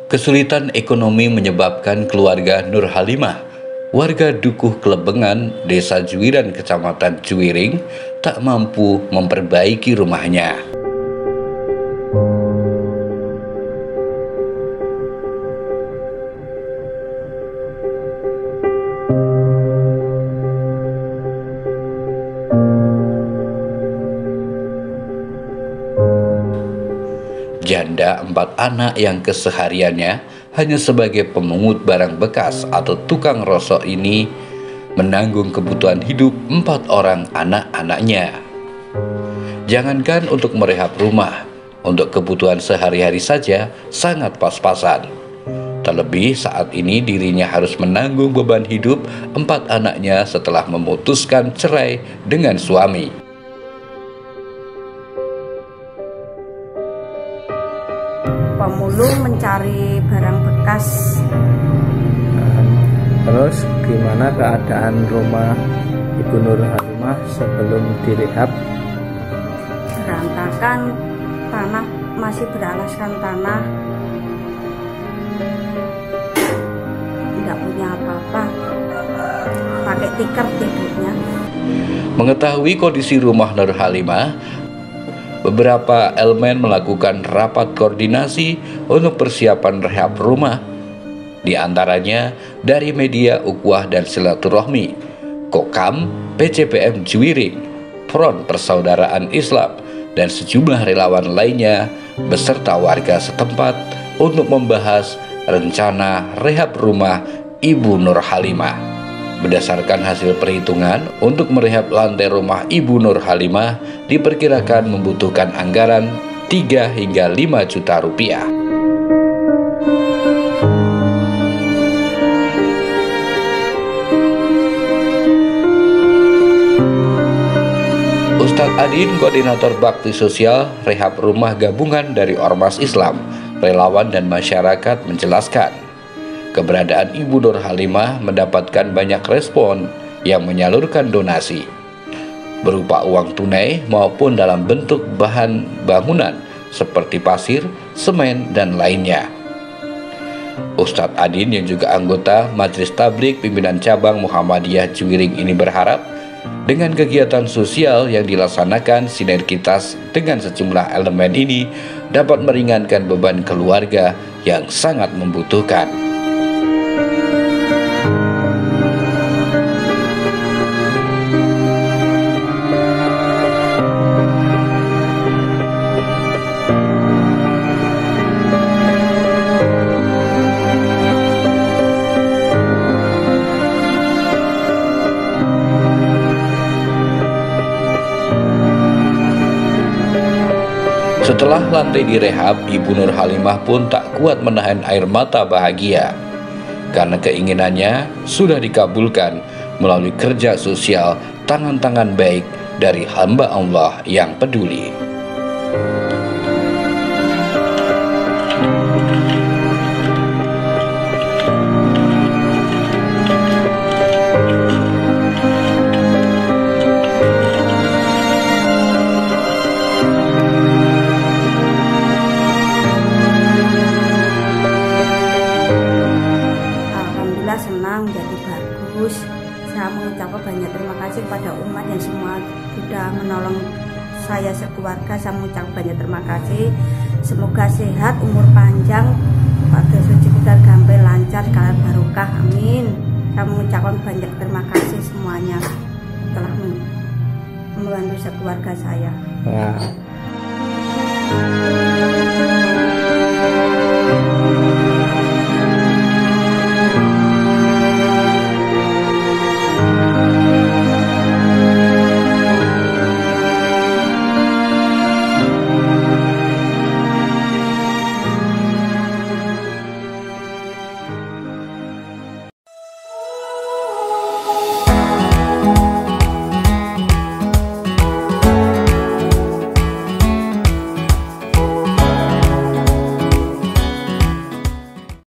Kesulitan ekonomi menyebabkan keluarga Nur Halimah, warga Dukuh Klebengan, Desa Juwiran, Kecamatan Juwiring, tak mampu memperbaiki rumahnya. Janda 4 anak yang kesehariannya hanya sebagai pemungut barang bekas atau tukang rosok ini menanggung kebutuhan hidup 4 orang anak-anaknya. Jangankan untuk merehab rumah, untuk kebutuhan sehari-hari saja sangat pas-pasan. Terlebih saat ini dirinya harus menanggung beban hidup 4 anaknya setelah memutuskan cerai dengan suami. Pemulung mencari barang bekas. Terus gimana keadaan rumah Ibu Nur Halimah sebelum direhab? Berantakan, tanah masih beralaskan tanah, tidak punya apa-apa, pakai tikar tidurnya. Mengetahui kondisi rumah Nur Halimah, beberapa elemen melakukan rapat koordinasi untuk persiapan rehab rumah. Di antaranya dari media Ukhuwah dan Silaturahmi, Kokam, PCPM Juwiring, Front Persaudaraan Islam, dan sejumlah relawan lainnya beserta warga setempat untuk membahas rencana rehab rumah Ibu Nur Halimah. Berdasarkan hasil perhitungan, untuk merehab lantai rumah Ibu Nur Halimah diperkirakan membutuhkan anggaran 3 hingga 5 juta rupiah. Ustadz Adin, Koordinator Bakti Sosial Rehab Rumah Gabungan dari Ormas Islam, relawan dan masyarakat menjelaskan, keberadaan Ibu Nur Halimah mendapatkan banyak respon yang menyalurkan donasi berupa uang tunai maupun dalam bentuk bahan bangunan seperti pasir, semen, dan lainnya. Ustadz Adin yang juga anggota Majelis Tabligh Pimpinan Cabang Muhammadiyah Juwiring ini berharap dengan kegiatan sosial yang dilaksanakan sinergitas dengan sejumlah elemen ini dapat meringankan beban keluarga yang sangat membutuhkan. Setelah lantai direhab, Ibu Nur Halimah pun tak kuat menahan air mata bahagia karena keinginannya sudah dikabulkan melalui kerja sosial tangan-tangan baik dari hamba Allah yang peduli. Senang, jadi bagus. Saya mengucapkan banyak terima kasih kepada umat yang semua sudah menolong saya sekeluarga. Saya mengucapkan banyak terima kasih. Semoga sehat, umur panjang, pada suci kita gampang lancar, kalian barokah, amin. Saya mengucapkan banyak terima kasih semuanya telah membantu sekeluarga saya. Wow.